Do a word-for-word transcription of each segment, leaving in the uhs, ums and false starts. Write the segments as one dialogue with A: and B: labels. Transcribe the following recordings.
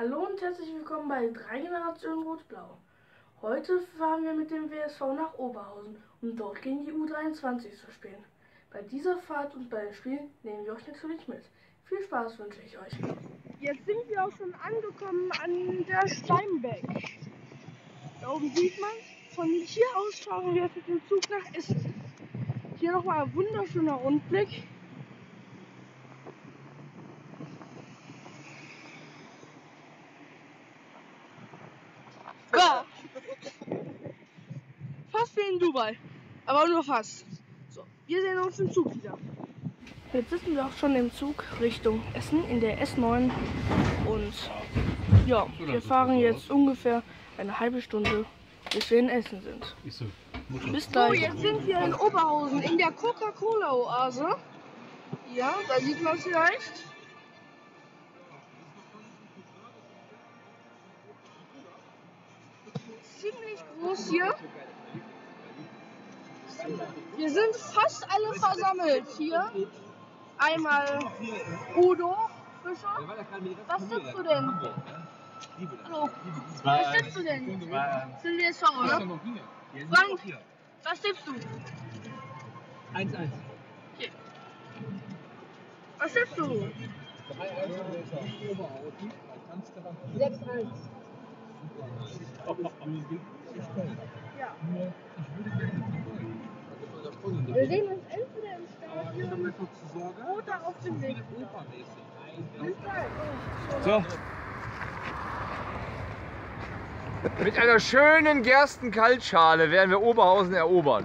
A: Hallo und herzlich willkommen bei drei Generationen Rot-Blau. Heute fahren wir mit dem W S V nach Oberhausen, um dort gegen die U dreiundzwanzig zu spielen. Bei dieser Fahrt und bei den Spielen nehmen wir euch natürlich mit. Viel Spaß wünsche ich euch. Jetzt sind wir auch schon angekommen an der Steinbeck. Da oben sieht man, von hier aus fahren wir mit dem Zug nach Essen. Hier nochmal ein wunderschöner Rundblick. Ja. Fast wie in Dubai, aber nur fast. So, wir sehen uns im Zug wieder. Jetzt sitzen wir auch schon im Zug Richtung Essen in der S neun und ja, wir fahren jetzt ungefähr eine halbe Stunde, bis wir in Essen sind. Bis gleich. So, jetzt sind wir in Oberhausen in der Coca-Cola-Oase. Ja, da sieht man es vielleicht. Ziemlich groß hier. Wir sind fast alle versammelt hier. Einmal Udo Fischer. Was tippst du denn? Hallo. Was tippst du denn? Silvia Song, oder? Frank, was tippst du?
B: eins eins.
A: Okay. Was tippst du?
B: sechs eins.
A: Ja. Wir sehen uns entweder im Stadion oder auf dem Weg.
C: So. Mit einer schönen Gerstenkaltschale werden wir Oberhausen erobern.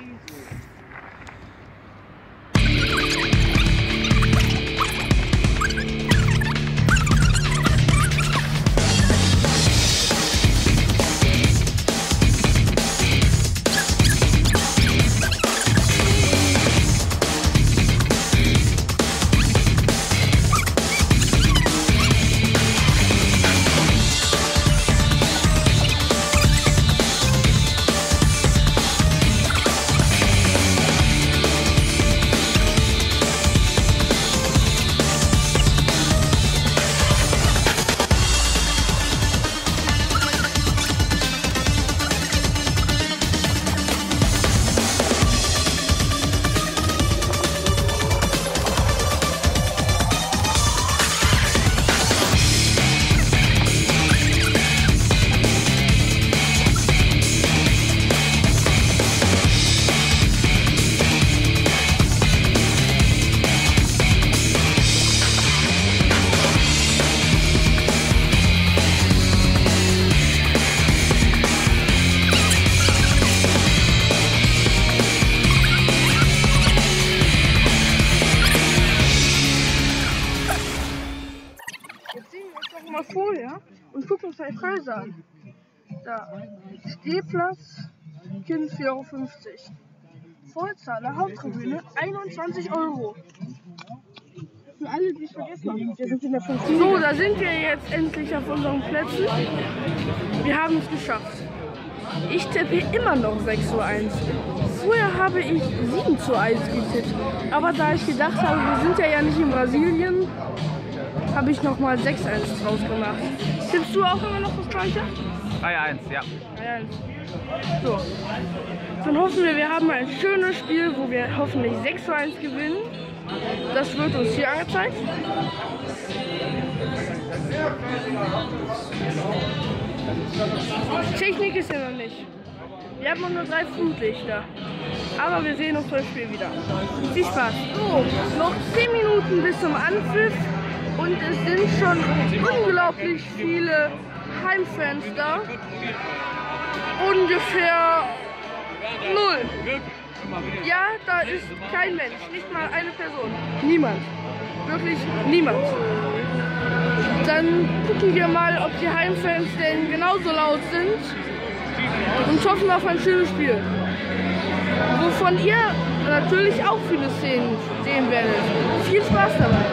A: Vorher und gucken uns halt Preise an. Da, Stehplatz, Kind vier Euro fünfzig. Vollzahler, Haupttribüne, einundzwanzig Euro. Für alle, die es vergessen haben, wir sind in der fünften. So, da sind wir jetzt endlich auf unseren Plätzen. Wir haben es geschafft. Ich tippe immer noch sechs zu eins. Vorher habe ich sieben zu eins getippt. Aber da ich gedacht habe, wir sind ja, ja nicht in Brasilien, habe ich nochmal sechs eins draus gemacht. Tippst du auch immer noch das gleiche?
C: drei eins, ja.
A: drei eins. So. Dann hoffen wir, wir haben ein schönes Spiel, wo wir hoffentlich sechs zu eins gewinnen. Das wird uns hier angezeigt. Technik ist ja noch nicht. Wir haben nur drei Flutlichter. Aber wir sehen uns beim Spiel wieder. Viel Spaß. So, noch zehn Minuten bis zum Anpfiff. Und es sind schon unglaublich viele Heimfans da. Ungefähr null. Ja, da ist kein Mensch, nicht mal eine Person. Niemand. Wirklich niemand. Dann gucken wir mal, ob die Heimfans denn genauso laut sind. Und hoffen auf ein schönes Spiel. Wovon ihr natürlich auch viele Szenen sehen werdet. Viel Spaß dabei.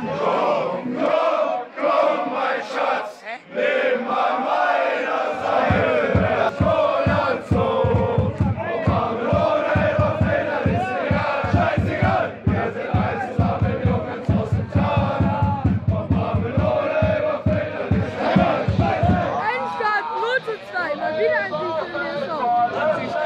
D: Komm, komm, komm, mein Schatz, nimm an meiner Seite. Der Scholand so, ob Marmelade oder Feder, ist egal, scheißegal. Wir sind eins zusammen, Jungs aus dem Tal. Ob Marmelade oder Feder, ist egal, scheißegal.
A: Endstand null zu zwei, mal wieder ein Sieg für den S V.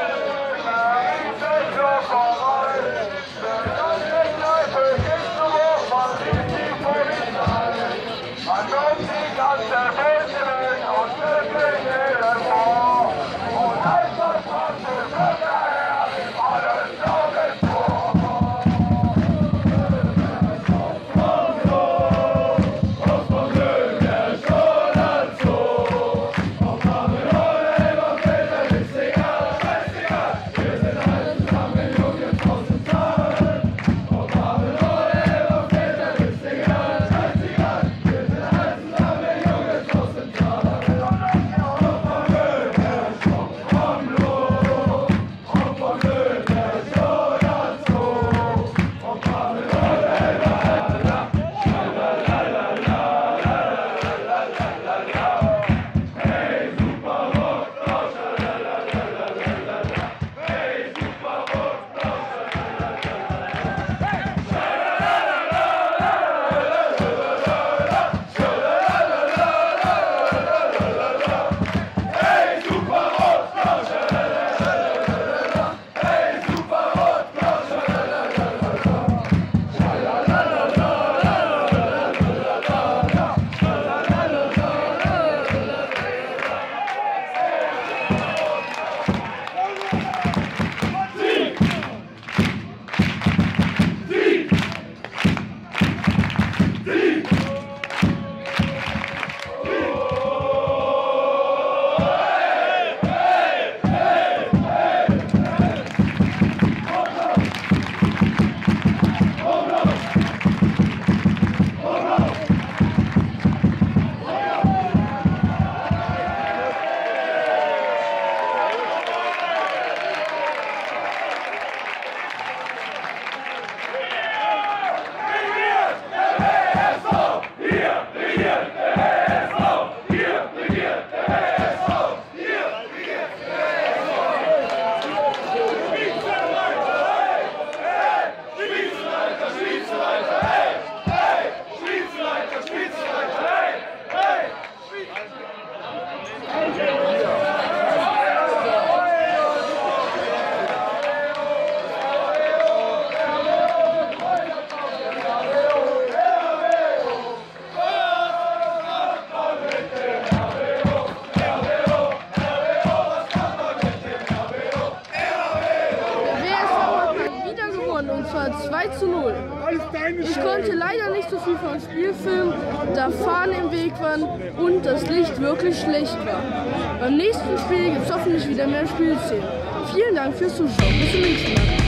A: Und zwar zwei zu null. Ich konnte leider nicht so viel vom Spiel filmen, da Fahnen im Weg waren und das Licht wirklich schlecht war. Beim nächsten Spiel gibt es hoffentlich wieder mehr Spielszenen. Vielen Dank fürs Zuschauen. Bis zum nächsten Mal.